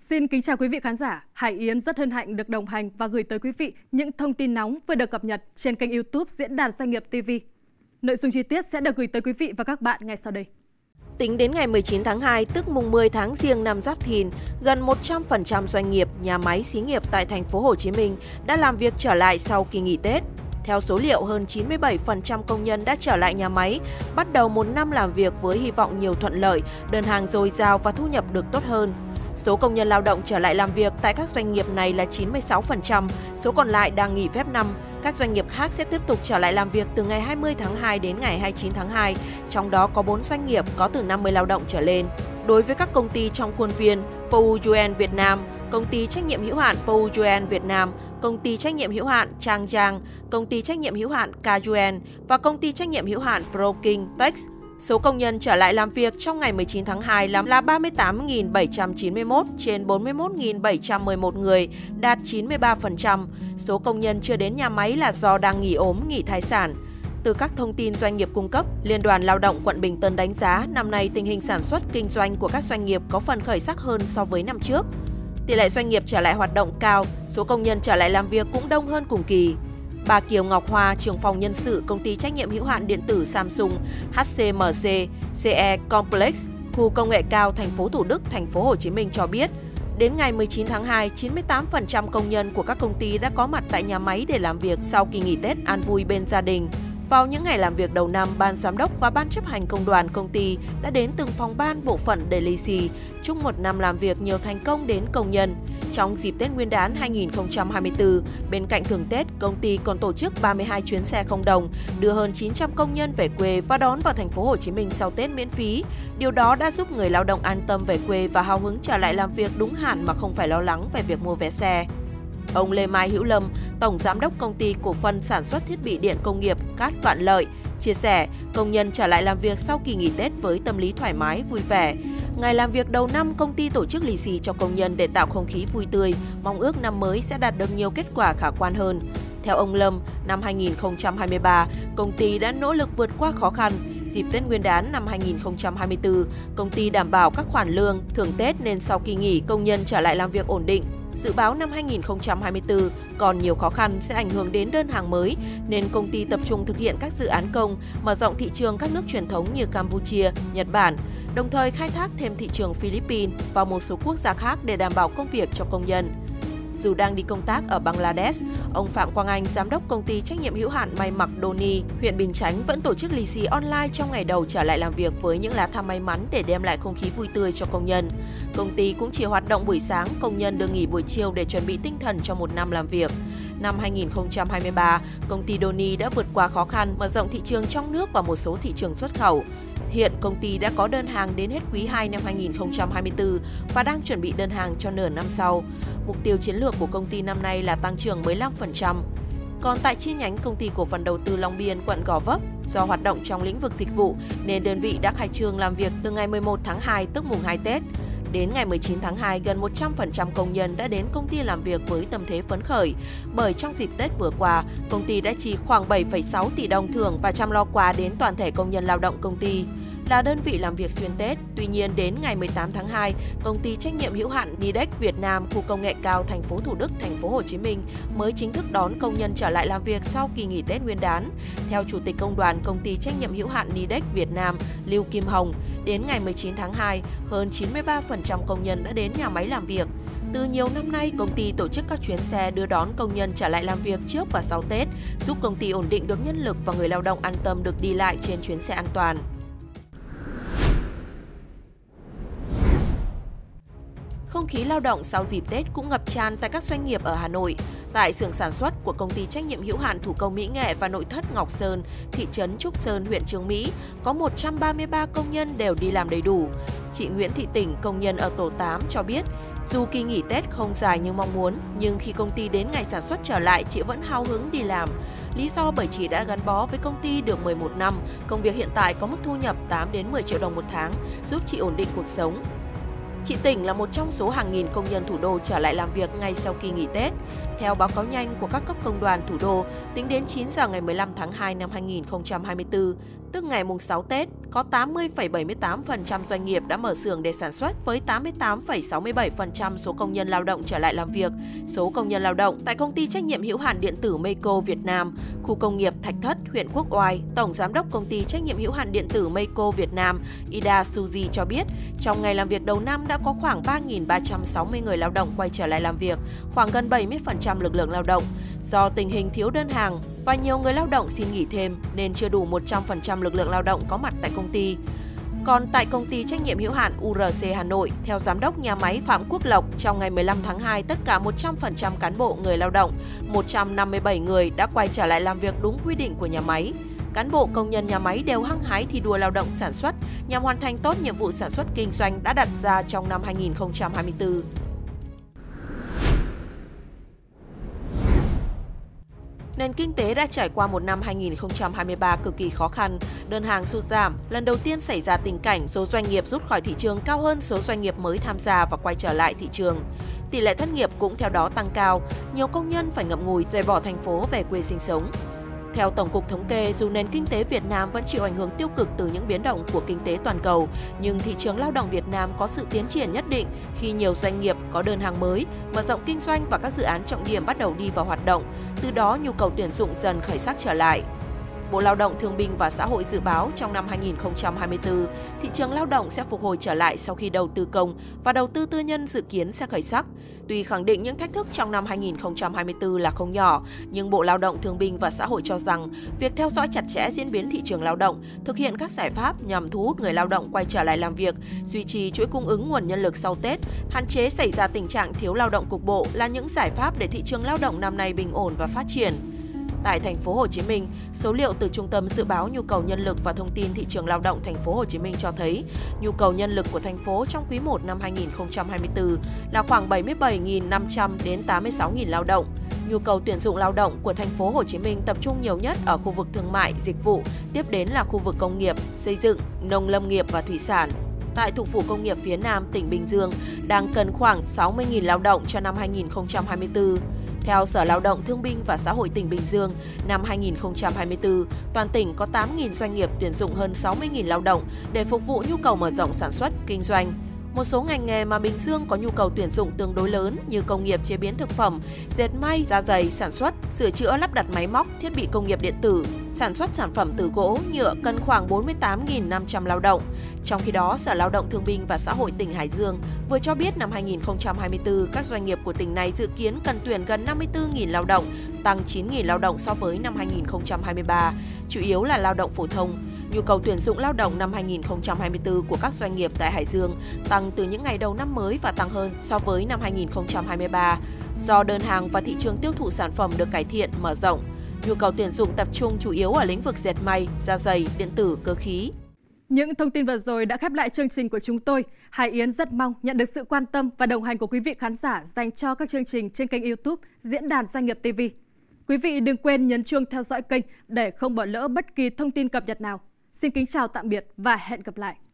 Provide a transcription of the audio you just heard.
Xin kính chào quý vị khán giả. Hải Yến rất hân hạnh được đồng hành và gửi tới quý vị những thông tin nóng vừa được cập nhật trên kênh YouTube Diễn đàn Doanh nghiệp TV. Nội dung chi tiết sẽ được gửi tới quý vị và các bạn ngay sau đây. Tính đến ngày 19 tháng 2, tức mùng 10 tháng Giêng năm Giáp Thìn, gần 100% doanh nghiệp, nhà máy, xí nghiệp tại thành phố Hồ Chí Minh đã làm việc trở lại sau kỳ nghỉ Tết. Theo số liệu, hơn 97% công nhân đã trở lại nhà máy, bắt đầu một năm làm việc với hy vọng nhiều thuận lợi, đơn hàng dồi dào và thu nhập được tốt hơn. Số công nhân lao động trở lại làm việc tại các doanh nghiệp này là 96%, số còn lại đang nghỉ phép năm. Các doanh nghiệp khác sẽ tiếp tục trở lại làm việc từ ngày 20 tháng 2 đến ngày 29 tháng 2, trong đó có 4 doanh nghiệp có từ 50 lao động trở lên. Đối với các công ty trong khuôn viên, Poujuan Việt Nam, công ty trách nhiệm hữu hạn Poujuan Việt Nam, công ty trách nhiệm hữu hạn Trang Giang, công ty trách nhiệm hữu hạn Kajuan và công ty trách nhiệm hữu hạn Proking Tex, số công nhân trở lại làm việc trong ngày 19 tháng 2 là 38.791 trên 41.711 người, đạt 93%. Số công nhân chưa đến nhà máy là do đang nghỉ ốm, nghỉ thai sản. Từ các thông tin doanh nghiệp cung cấp, Liên đoàn Lao động quận Bình Tân đánh giá năm nay tình hình sản xuất kinh doanh của các doanh nghiệp có phần khởi sắc hơn so với năm trước. Tỷ lệ doanh nghiệp trở lại hoạt động cao, số công nhân trở lại làm việc cũng đông hơn cùng kỳ. Bà Kiều Ngọc Hoa, trưởng phòng nhân sự công ty trách nhiệm hữu hạn điện tử Samsung HCMC CE Complex, khu công nghệ cao thành phố Thủ Đức, thành phố Hồ Chí Minh cho biết, đến ngày 19 tháng 2, 98% công nhân của các công ty đã có mặt tại nhà máy để làm việc sau kỳ nghỉ Tết an vui bên gia đình. Vào những ngày làm việc đầu năm, ban giám đốc và ban chấp hành công đoàn công ty đã đến từng phòng ban bộ phận để lì xì, chúc một năm làm việc nhiều thành công đến công nhân. Trong dịp Tết Nguyên đán 2024, bên cạnh thưởng Tết, công ty còn tổ chức 32 chuyến xe không đồng, đưa hơn 900 công nhân về quê và đón vào thành phố Hồ Chí Minh sau Tết miễn phí. Điều đó đã giúp người lao động an tâm về quê và hào hứng trở lại làm việc đúng hạn mà không phải lo lắng về việc mua vé xe. Ông Lê Mai Hữu Lâm, Tổng Giám đốc Công ty Cổ phần Sản xuất Thiết bị Điện Công nghiệp Cát Vạn Lợi, chia sẻ công nhân trở lại làm việc sau kỳ nghỉ Tết với tâm lý thoải mái, vui vẻ. Ngày làm việc đầu năm, công ty tổ chức lì xì cho công nhân để tạo không khí vui tươi, mong ước năm mới sẽ đạt được nhiều kết quả khả quan hơn. Theo ông Lâm, năm 2023, công ty đã nỗ lực vượt qua khó khăn. Dịp Tết Nguyên đán năm 2024, công ty đảm bảo các khoản lương, thưởng Tết nên sau kỳ nghỉ công nhân trở lại làm việc ổn định. Dự báo năm 2024 còn nhiều khó khăn sẽ ảnh hưởng đến đơn hàng mới, nên công ty tập trung thực hiện các dự án công, mở rộng thị trường các nước truyền thống như Campuchia, Nhật Bản, đồng thời khai thác thêm thị trường Philippines và một số quốc gia khác để đảm bảo công việc cho công nhân. Dù đang đi công tác ở Bangladesh, ông Phạm Quang Anh, giám đốc công ty trách nhiệm hữu hạn may mặc Doni, huyện Bình Chánh vẫn tổ chức lì xì online trong ngày đầu trở lại làm việc với những lá thăm may mắn để đem lại không khí vui tươi cho công nhân. Công ty cũng chỉ hoạt động buổi sáng, công nhân được nghỉ buổi chiều để chuẩn bị tinh thần cho một năm làm việc. Năm 2023, công ty Doni đã vượt qua khó khăn, mở rộng thị trường trong nước và một số thị trường xuất khẩu. Hiện công ty đã có đơn hàng đến hết quý 2 năm 2024 và đang chuẩn bị đơn hàng cho nửa năm sau. Mục tiêu chiến lược của công ty năm nay là tăng trưởng 15%. Còn tại chi nhánh công ty cổ phần đầu tư Long Biên, quận Gò Vấp, do hoạt động trong lĩnh vực dịch vụ nên đơn vị đã khai trương làm việc từ ngày 11 tháng 2 tức mùng 2 Tết. Đến ngày 19 tháng 2, gần 100% công nhân đã đến công ty làm việc với tâm thế phấn khởi. Bởi trong dịp Tết vừa qua, công ty đã chi khoảng 7,6 tỷ đồng thưởng và chăm lo quà đến toàn thể công nhân lao động công ty. Là đơn vị làm việc xuyên Tết, tuy nhiên đến ngày 18 tháng 2, công ty trách nhiệm hữu hạn Nidec Việt Nam, khu công nghệ cao thành phố Thủ Đức, thành phố Hồ Chí Minh mới chính thức đón công nhân trở lại làm việc sau kỳ nghỉ Tết Nguyên đán. Theo Chủ tịch Công đoàn Công ty trách nhiệm hữu hạn Nidec Việt Nam, Lưu Kim Hồng, đến ngày 19 tháng 2, hơn 93% công nhân đã đến nhà máy làm việc. Từ nhiều năm nay, công ty tổ chức các chuyến xe đưa đón công nhân trở lại làm việc trước và sau Tết, giúp công ty ổn định được nhân lực và người lao động an tâm được đi lại trên chuyến xe an toàn. Không khí lao động sau dịp Tết cũng ngập tràn tại các doanh nghiệp ở Hà Nội. Tại xưởng sản xuất của công ty trách nhiệm hữu hạn thủ công mỹ nghệ và nội thất Ngọc Sơn, thị trấn Trúc Sơn, huyện Chương Mỹ, có 133 công nhân đều đi làm đầy đủ. Chị Nguyễn Thị Tỉnh, công nhân ở tổ 8 cho biết, dù kỳ nghỉ Tết không dài như mong muốn, nhưng khi công ty đến ngày sản xuất trở lại, chị vẫn hào hứng đi làm. Lý do bởi chị đã gắn bó với công ty được 11 năm, công việc hiện tại có mức thu nhập 8 đến 10 triệu đồng một tháng, giúp chị ổn định cuộc sống. Chị Tỉnh là một trong số hàng nghìn công nhân thủ đô trở lại làm việc ngay sau kỳ nghỉ Tết. Theo báo cáo nhanh của các cấp công đoàn thủ đô, tính đến 9 giờ ngày 15 tháng 2 năm 2024, tức ngày mùng 6 Tết, có 80,78% doanh nghiệp đã mở xưởng để sản xuất với 88,67% số công nhân lao động trở lại làm việc. Số công nhân lao động tại công ty trách nhiệm hữu hạn điện tử Meico Việt Nam, khu công nghiệp Thạch Thất, huyện Quốc Oai, Tổng giám đốc công ty trách nhiệm hữu hạn điện tử Meico Việt Nam, Ida Suji cho biết, trong ngày làm việc đầu năm đã có khoảng 3.360 người lao động quay trở lại làm việc, khoảng gần 70% lực lượng lao động. Do tình hình thiếu đơn hàng và nhiều người lao động xin nghỉ thêm nên chưa đủ 100% lực lượng lao động có mặt tại công ty. Còn tại công ty trách nhiệm hữu hạn URC Hà Nội, theo giám đốc nhà máy Phạm Quốc Lộc, trong ngày 15 tháng 2, tất cả 100% cán bộ người lao động, 157 người đã quay trở lại làm việc đúng quy định của nhà máy. Cán bộ công nhân nhà máy đều hăng hái thi đua lao động sản xuất nhằm hoàn thành tốt nhiệm vụ sản xuất kinh doanh đã đặt ra trong năm 2024. Nền kinh tế đã trải qua một năm 2023 cực kỳ khó khăn, đơn hàng sụt giảm, lần đầu tiên xảy ra tình cảnh số doanh nghiệp rút khỏi thị trường cao hơn số doanh nghiệp mới tham gia và quay trở lại thị trường. Tỷ lệ thất nghiệp cũng theo đó tăng cao, nhiều công nhân phải ngậm ngùi rời bỏ thành phố về quê sinh sống. Theo Tổng cục Thống kê, dù nền kinh tế Việt Nam vẫn chịu ảnh hưởng tiêu cực từ những biến động của kinh tế toàn cầu, nhưng thị trường lao động Việt Nam có sự tiến triển nhất định khi nhiều doanh nghiệp có đơn hàng mới, mở rộng kinh doanh và các dự án trọng điểm bắt đầu đi vào hoạt động. Từ đó, nhu cầu tuyển dụng dần khởi sắc trở lại. Bộ Lao động Thương binh và Xã hội dự báo trong năm 2024, thị trường lao động sẽ phục hồi trở lại sau khi đầu tư công và đầu tư tư nhân dự kiến sẽ khởi sắc. Tuy khẳng định những thách thức trong năm 2024 là không nhỏ, nhưng Bộ Lao động Thương binh và Xã hội cho rằng việc theo dõi chặt chẽ diễn biến thị trường lao động, thực hiện các giải pháp nhằm thu hút người lao động quay trở lại làm việc, duy trì chuỗi cung ứng nguồn nhân lực sau Tết, hạn chế xảy ra tình trạng thiếu lao động cục bộ là những giải pháp để thị trường lao động năm nay bình ổn và phát triển. Tại thành phố Hồ Chí Minh, số liệu từ Trung tâm Dự báo Nhu cầu Nhân lực và Thông tin Thị trường Lao động thành phố Hồ Chí Minh cho thấy nhu cầu nhân lực của thành phố trong quý 1 năm 2024 là khoảng 77.500 đến 86.000 lao động. Nhu cầu tuyển dụng lao động của thành phố Hồ Chí Minh tập trung nhiều nhất ở khu vực thương mại, dịch vụ, tiếp đến là khu vực công nghiệp, xây dựng, nông lâm nghiệp và thủy sản. Tại thủ phủ công nghiệp phía Nam, tỉnh Bình Dương đang cần khoảng 60.000 lao động cho năm 2024. Theo Sở Lao động Thương binh và Xã hội tỉnh Bình Dương, năm 2024, toàn tỉnh có 8.000 doanh nghiệp tuyển dụng hơn 60.000 lao động để phục vụ nhu cầu mở rộng sản xuất, kinh doanh. Một số ngành nghề mà Bình Dương có nhu cầu tuyển dụng tương đối lớn như công nghiệp chế biến thực phẩm, dệt may, da giày, sản xuất, sửa chữa lắp đặt máy móc, thiết bị công nghiệp điện tử, sản xuất sản phẩm từ gỗ, nhựa cần khoảng 48.500 lao động. Trong khi đó, Sở Lao động Thương binh và Xã hội tỉnh Hải Dương vừa cho biết năm 2024, các doanh nghiệp của tỉnh này dự kiến cần tuyển gần 54.000 lao động, tăng 9.000 lao động so với năm 2023, chủ yếu là lao động phổ thông. Nhu cầu tuyển dụng lao động năm 2024 của các doanh nghiệp tại Hải Dương tăng từ những ngày đầu năm mới và tăng hơn so với năm 2023, do đơn hàng và thị trường tiêu thụ sản phẩm được cải thiện, mở rộng. Nhu cầu tuyển dụng tập trung chủ yếu ở lĩnh vực dệt may, da giày, điện tử, cơ khí. Những thông tin vừa rồi đã khép lại chương trình của chúng tôi. Hải Yến rất mong nhận được sự quan tâm và đồng hành của quý vị khán giả dành cho các chương trình trên kênh YouTube Diễn đàn Doanh nghiệp TV. Quý vị đừng quên nhấn chuông theo dõi kênh để không bỏ lỡ bất kỳ thông tin cập nhật nào. Xin kính chào tạm biệt và hẹn gặp lại.